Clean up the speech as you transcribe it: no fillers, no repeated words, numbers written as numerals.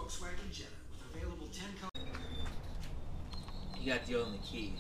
Volkswagen Jetta with available 10 colors. You got the only key.